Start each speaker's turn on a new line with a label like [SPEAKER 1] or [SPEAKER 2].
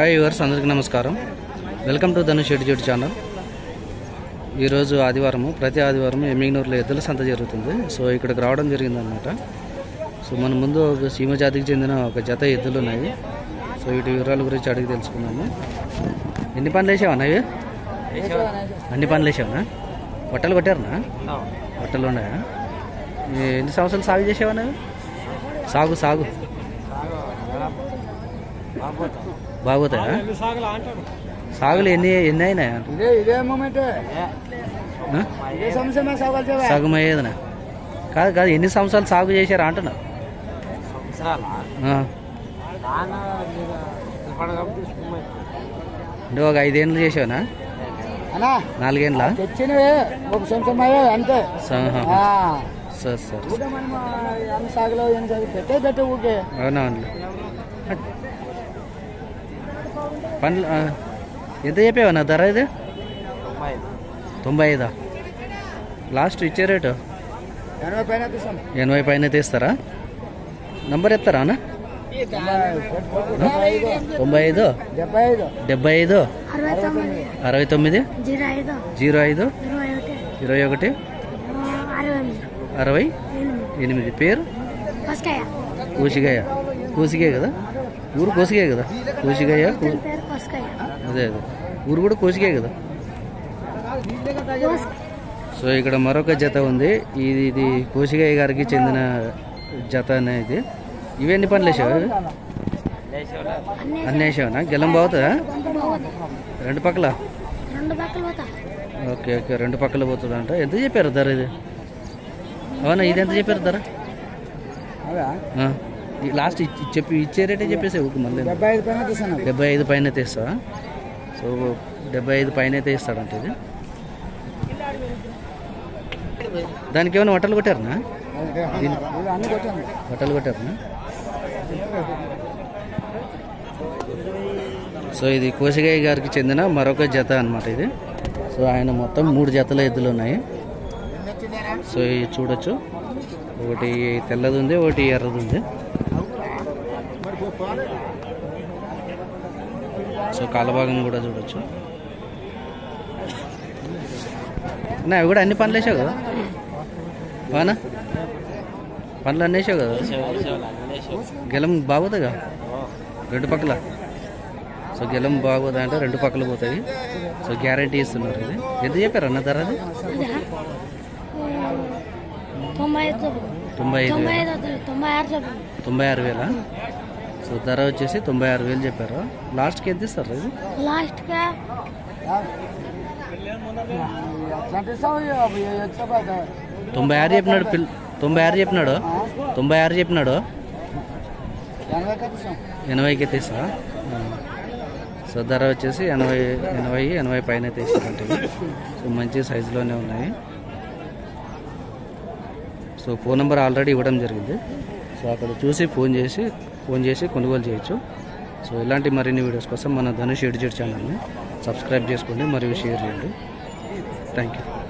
[SPEAKER 1] Hi viewers, అందరికీ నమస్కారం. Welcome to Dhanush educate channel. ఈరోజు ఆదివారము, ప్రతి ఆదివారం ఎమ్మిగనూరులో ఎద్దుల సంత జరుగుతుంది. సో ఇక్కడికి రావడం జరిగిందనమాట. సో మన ముందు ఒక సీమ జాతికి చెందిన ఒక జత ఎద్దులు ఉన్నాయి. సో వీటి వివరాల గురించి అడిగి తెలుసుకున్నాము. ఎన్ని పనులు వేసావన్నా ఇవి? అన్ని పనులు వేసావనా? బట్టలు కొట్టారనా? బట్టలు ఉన్నాయా? ఎన్ని సంవత్సరాలు సాగు చేసావన్నా? సాగు బాగోతాయా? సాగులు ఎన్ని అయినాయా? సగం అయ్యేదనా? కాదు, ఎన్ని సంవత్సరాలు సాగు చేశారా అంటున్నా? అంటే ఒక 5 ఏళ్ళు చేసావనా? 4 ఏళ్ళ?
[SPEAKER 2] అంతే
[SPEAKER 1] సార్ అవునవును. పండ్లు ఎంత చెప్పావన్నా ధర? ఇది 95. లాస్ట్ ఇచ్చే రేటు 80 పైన తీస్తారా? నంబర్ ఎత్తారా అన్న? 95 75 69 05 21 68. పేరు కోసిగాయ కదా? ఊరు కోసిగాయ కదా? కోసిగాయ అదే ఊరు కూడా కోసిగాయ కదా? సో ఇక్కడ మరొక జత ఉంది. ఇది కోసిగాయ గారికి చెందిన జత అనేది. ఇవన్నీ పనులు వేసావు? అన్నీ వేసావునా? గెలం బాగుతుందా? 2 పక్కల? ఓకే, 2 పక్కల పోతుంది అంట. ఎంత చెప్పారు ధర ఇది? అవునా, ఇది ఎంత చెప్పారు ధర? లాస్ట్ ఇచ్చే రేటే చెప్పేసి మళ్ళీ 75 పైన తీస్తా. సో 75 పైన అయితే ఇస్తాడంట. ఇది దానికి ఏమైనా బట్టలు కొట్టారనా? బట్టలు కొట్టారనా? సో ఇది కోసిగాయ గారికి చెందిన మరొక జత అనమాట ఇది. సో ఆయన మొత్తం 3 జతల ఎద్దులు ఉన్నాయి. సో ఇది చూడొచ్చు. ఒకటి తెల్లది ఉంది, ఒకటి ఎర్రది ఉంది. సో కాలభాగం కూడా చూడొచ్చు. అవి కూడా అన్ని పనులు వేసావు కదా? బానా పనులు అన్నీ వేసావు కదా? గెలం బాగోతుందిగా 2 పక్కల? సో గెలం బాగోదా అంటే 2 పక్కలు పోతాయి. సో గ్యారంటీ ఇస్తున్నారు. ఇది ఎంత చెప్పారు అన్న ధర? అది 96,000. సో ధర వచ్చేసి 96,000 చెప్పారు. లాస్ట్కి ఎంత ఇస్తారు? ఇది 96 చెప్పినాడు. 96 చెప్పినాడు. 80కి తీసా. సో ధర వచ్చేసి 80 పైన తీసారంటే. సో మంచి సైజులోనే ఉన్నాయి. సో ఫోన్ నెంబర్ ఆల్రెడీ ఇవ్వడం జరిగింది. సో అక్కడ చూసి ఫోన్ చేసి కొనుగోలు చేయొచ్చు. సో ఇలాంటి మరిన్ని వీడియోస్ కోసం మన ధనుష్ ఎడ్యుకేట్ ఛానల్ని సబ్స్క్రైబ్ చేసుకోండి మరియు షేర్ చేయండి. Thank you.